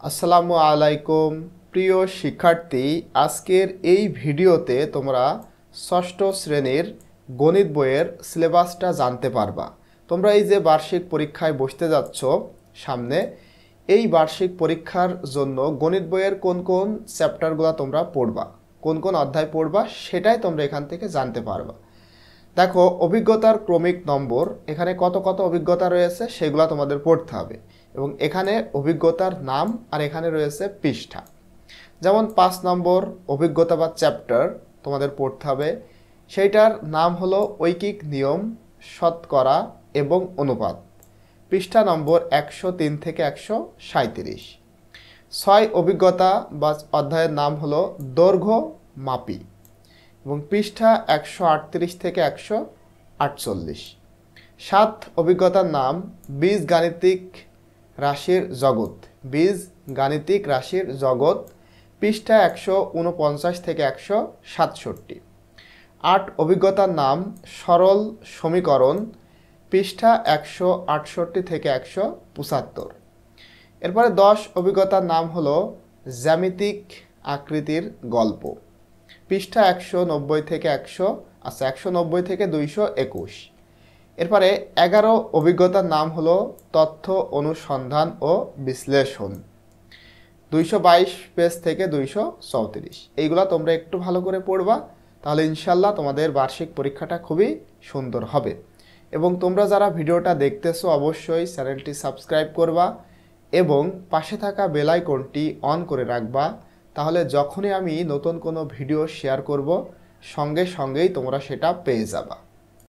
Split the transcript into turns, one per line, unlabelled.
আসসালামু আলাইকুম প্রিয় শিক্ষার্থী, আজকের এই ভিডিওতে তোমরা ষষ্ঠ শ্রেণীর গণিত বইয়ের সিলেবাসটা জানতে পারবা। তোমরা এই যে বার্ষিক পরীক্ষায় বসতে যাচ্ছ সামনে, এই বার্ষিক পরীক্ষার জন্য গণিত বইয়ের কোন কোন চ্যাপ্টারগুলো তোমরা পড়বা, কোন কোন অধ্যায় পড়বা, সেটাই তোমরা এখান থেকে জানতে পারবা। দেখো, অভিজ্ঞতার ক্রমিক নম্বর, এখানে কত কত অভিজ্ঞতা রয়েছে সেগুলো তোমাদের পড়তে হবে এবং এখানে অভিজ্ঞতার নাম আর এখানে রয়েছে পৃষ্ঠা। যেমন 5 নম্বর অভিজ্ঞতা বা চ্যাপ্টার তোমাদের পড়তে হবে, সেইটার নাম হলো ঐকিক নিয়ম, শতকরা এবং অনুপাত। পৃষ্ঠা নম্বর 103 থেকে 137। 6 অভিজ্ঞতা বা অধ্যায়ের নাম হলো দৈর্ঘ্য মাপি এবং পৃষ্ঠা 138 থেকে 148। 7 অভিজ্ঞতার নাম বীজগাণিতিক রাশির জগৎ, বীজগাণিতিক রাশির জগৎ, পৃষ্ঠা 149 থেকে 167। 8 অভিজ্ঞতার নাম সরল সমীকরণ, পৃষ্ঠা 168 থেকে 175। এরপরে 10 অভিজ্ঞতার নাম হলো জ্যামিতিক আকৃতির গল্প, পৃষ্ঠা 190 থেকে 190 থেকে 221। এরপরে 11 অভিজ্ঞতার নাম হলো তথ্য অনুসন্ধান ও বিশ্লেষণ, 222 পেজ থেকে 234। এইগুলা তোমরা একটু ভালো করে পড়বা, তাহলে ইনশাল্লাহ তোমাদের বার্ষিক পরীক্ষাটা খুবই সুন্দর হবে। এবং তোমরা যারা ভিডিওটা দেখতেছো অবশ্যই চ্যানেলটি সাবস্ক্রাইব করবা এবং পাশে থাকা বেল আইকনটি অন করে রাখবা, তাহলে যখনই আমি নতুন কোনো ভিডিও শেয়ার করব সঙ্গে সঙ্গেই তোমরা সেটা পেয়ে যাবা।